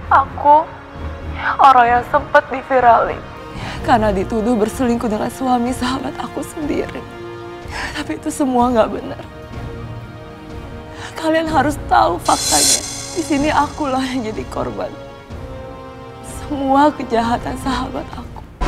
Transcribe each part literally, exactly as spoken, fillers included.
Aku orang yang sempat diviralin karena dituduh berselingkuh dengan suami sahabat aku sendiri. Tapi itu semua nggak benar. Kalian harus tahu faktanya. Di sini akulah yang jadi korban semua kejahatan sahabat aku.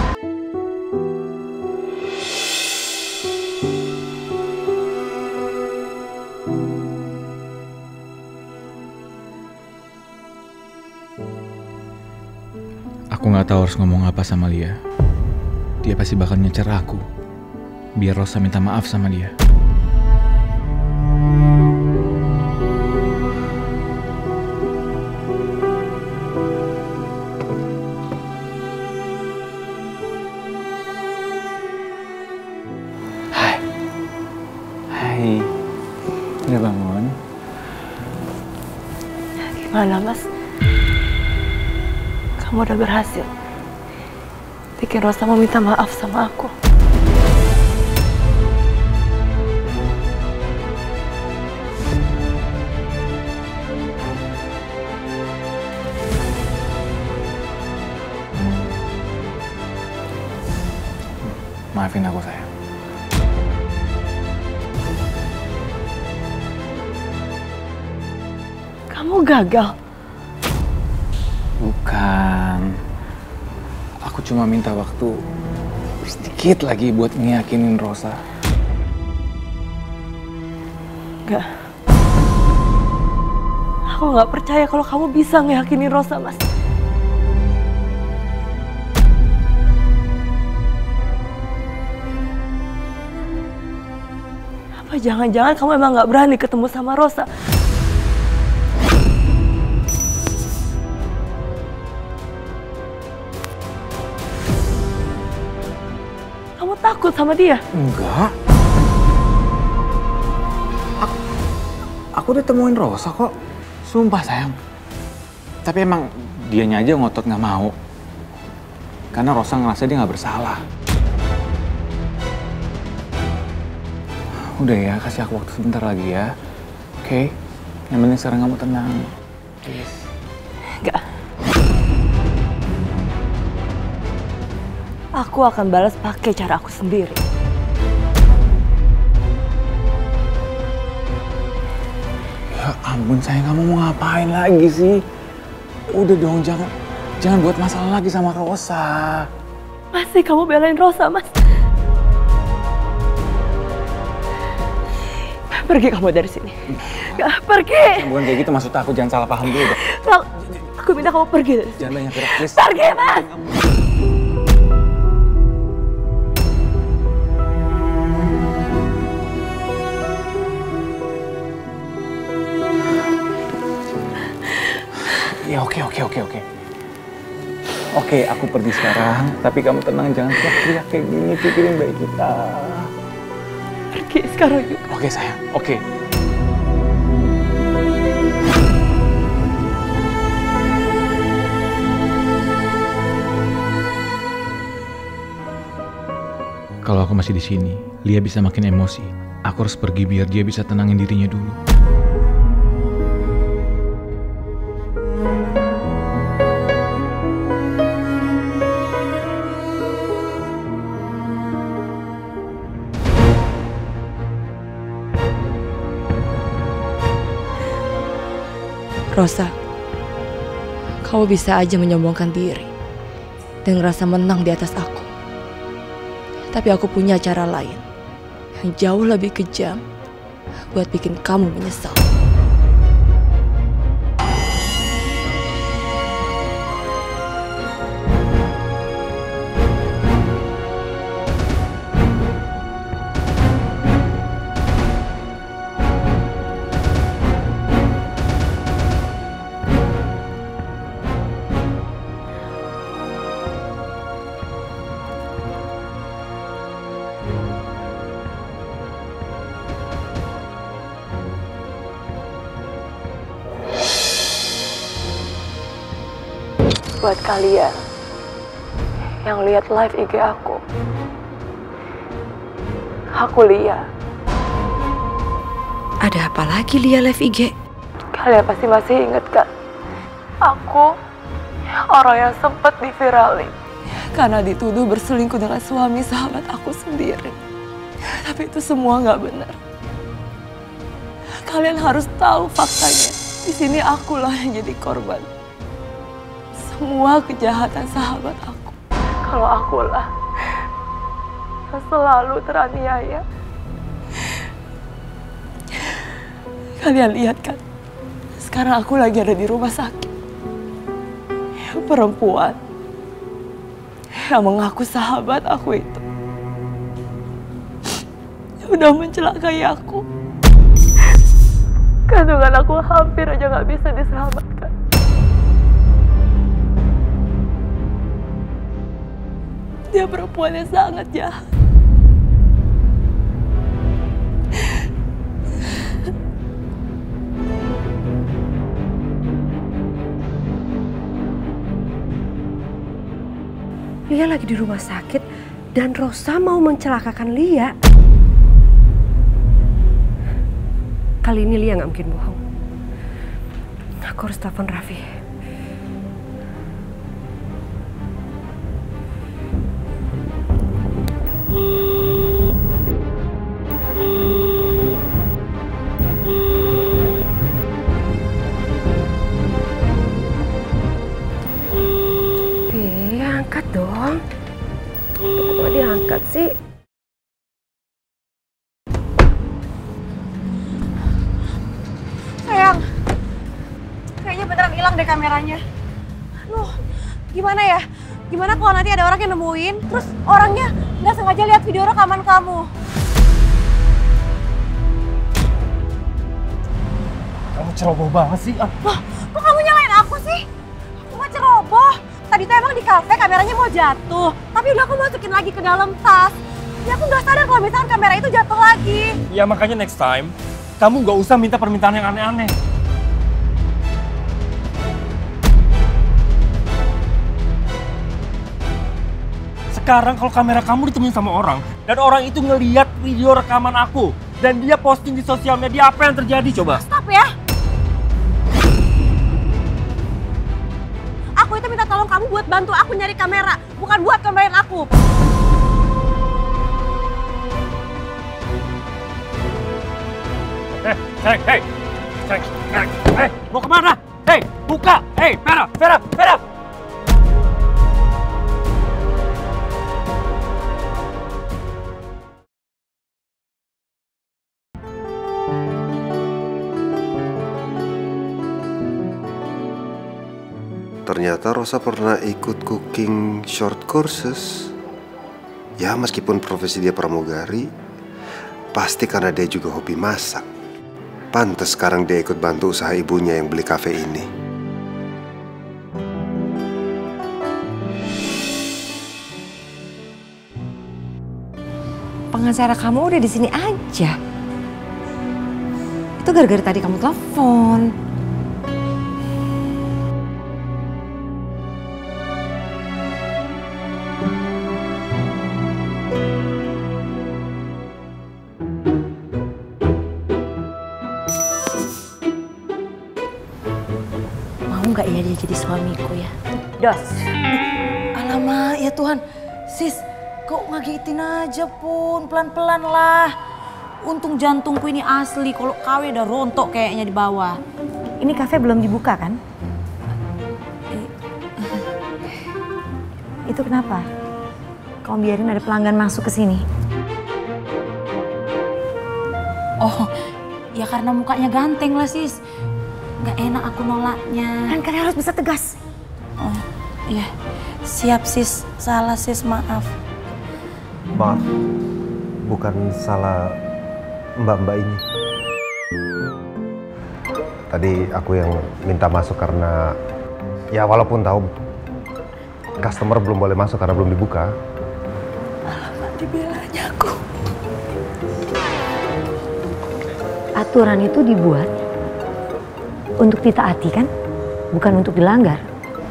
Aku nggak tahu harus ngomong apa sama Lia. Dia pasti bakal nyecer aku, biar Rosa minta maaf sama dia. Hai, hai, udah bangun? Gimana, Mas? Kamu udah berhasil bikin Rosa mau minta maaf sama aku. Maafin aku, sayang. Kamu gagal. Bukan. Aku cuma minta waktu sedikit lagi buat ngeyakinin Rosa. Enggak. Aku nggak percaya kalau kamu bisa ngeyakinin Rosa, Mas. Apa jangan-jangan kamu emang nggak berani ketemu sama Rosa? Kamu takut sama dia? Enggak. Aku, aku udah temuin Rosa kok. Sumpah, sayang. Tapi emang dianya aja ngotot nggak mau. Karena Rosa ngerasa dia nggak bersalah. Udah ya, kasih aku waktu sebentar lagi ya. Oke? Okay? Yang penting sekarang kamu tenang. Please. Enggak. Aku akan balas pakai cara aku sendiri. Ya ampun, sayang, kamu mau ngapain lagi sih? Udah dong, jangan jangan buat masalah lagi sama Rosa. Masih kamu belain Rosa, Mas? Pergi kamu dari sini. Gak, pergi. Bukan kayak gitu maksud aku, jangan salah paham dulu deh. Aku minta kamu pergi dari sini. Jangan banyak gerak, please. Pergi, Mas. Ya oke oke oke oke. Oke, aku pergi sekarang. Tapi kamu tenang, jangan teriak-teriak kayak gini. Pikirin baik kita. Pergi sekarang juga. Oke sayang, oke. Kalau aku masih di sini, Lia bisa makin emosi. Aku harus pergi biar dia bisa tenangin dirinya dulu. Rosa, kamu bisa aja menyombongkan diri dan ngerasa menang di atas aku. Tapi aku punya cara lain yang jauh lebih kejam buat bikin kamu menyesal. Buat kalian yang lihat live I G aku, aku Lia. Ada apa lagi Lia live I G? Kalian pasti masih inget kan? Aku Orang yang sempat diviralin karena dituduh berselingkuh dengan suami sahabat aku sendiri. Tapi itu semua nggak benar. Kalian harus tahu faktanya. Di sini akulah yang jadi korban semua kejahatan sahabat aku. Kalau akulah yang selalu teraniaya. Kalian lihat kan, sekarang aku lagi ada di rumah sakit. Perempuan yang mengaku sahabat aku itu udah mencelakai aku. Kandungan aku hampir aja gak bisa diselamatkan. Dia perempuan yang sangat jahat. Lia lagi di rumah sakit dan Rosa mau mencelakakan Lia. Kali ini Lia nggak mungkin bohong. Aku harus telepon Raffi. Angkat dong. Kok nggak diangkat sih? Sayang, kayaknya beneran hilang deh kameranya. Aduh, gimana ya? Gimana kalau nanti ada orang yang nemuin, terus orangnya nggak sengaja lihat video rekaman kamu? Kamu ceroboh banget sih. Ah. Loh, kok kamu nyalain aku sih? Aku nggak ceroboh. Tadi tuh emang di kafe kameranya mau jatuh, tapi udah aku masukin lagi ke dalam tas. Ya aku nggak sadar kalau misalkan kamera itu jatuh lagi. Ya makanya next time, kamu nggak usah minta permintaan yang aneh-aneh. Sekarang kalau kamera kamu ditemuin sama orang, dan orang itu ngeliat video rekaman aku, dan dia posting di sosial media, apa yang terjadi coba? Stop ya! Aku itu minta tolong kamu buat bantu aku nyari kamera, bukan buat kamerain aku. Eh, hey, hey, hey, hey, hey, mau kemana? Hey, buka! Hey, Vera, Vera, Vera! Ternyata Rosa pernah ikut cooking short courses. Ya meskipun profesi dia pramugari, pasti karena dia juga hobi masak. Pantes sekarang dia ikut bantu usaha ibunya yang beli kafe ini. Pengacara kamu udah di sini aja. Itu gara-gara tadi kamu telepon. Nggak ya dia jadi suamiku ya? Dos. Alamak ya Tuhan, sis kok ngagetin aja pun, pelan-pelan lah. Untung jantungku ini asli, kalau K W udah rontok kayaknya di bawah. Ini kafe belum dibuka kan? Itu kenapa? Kamu biarin ada pelanggan masuk ke sini? Oh, ya karena mukanya ganteng lah sis. Nggak enak aku nolaknya. Kan kalian harus bisa tegas. Oh, iya. Siap sis, salah sis, maaf. Maaf, bukan salah mbak-mbak ini. Tadi aku yang minta masuk karena, ya walaupun tahu customer belum boleh masuk karena belum dibuka. Alamak, dibelanya aku. Aturan itu dibuat untuk ditaati kan, bukan untuk dilanggar.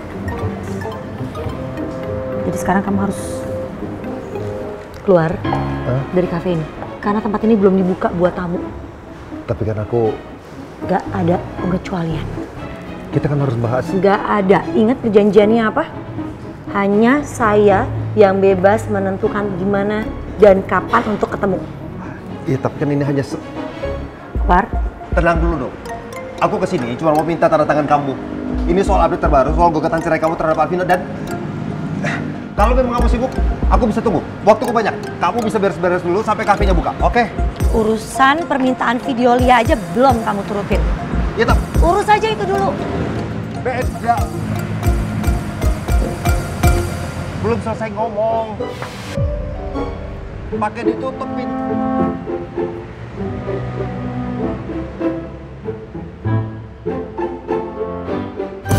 Jadi sekarang kamu harus keluar Hah? dari kafe ini, karena tempat ini belum dibuka buat tamu. Tapi kan aku... Gak ada pengecualian. Kita kan harus bahas. Nggak ada. Ingat perjanjiannya apa? Hanya saya yang bebas menentukan gimana dan kapan untuk ketemu. Iya, tapi kan ini hanya... Se Par? Tenang dulu dong. Aku kesini cuma mau minta tanda tangan kamu. Ini soal update terbaru, soal gugatan cerai kamu terhadap Alvino dan... Kalau memang kamu sibuk, aku bisa tunggu. Waktuku banyak. Kamu bisa beres-beres dulu sampai kafenya buka, oke? Okay? Urusan permintaan video Lia aja belum kamu turutin. Iya, Tam. Urus aja itu dulu. Beda. Belum selesai ngomong. Pakai ditutupin.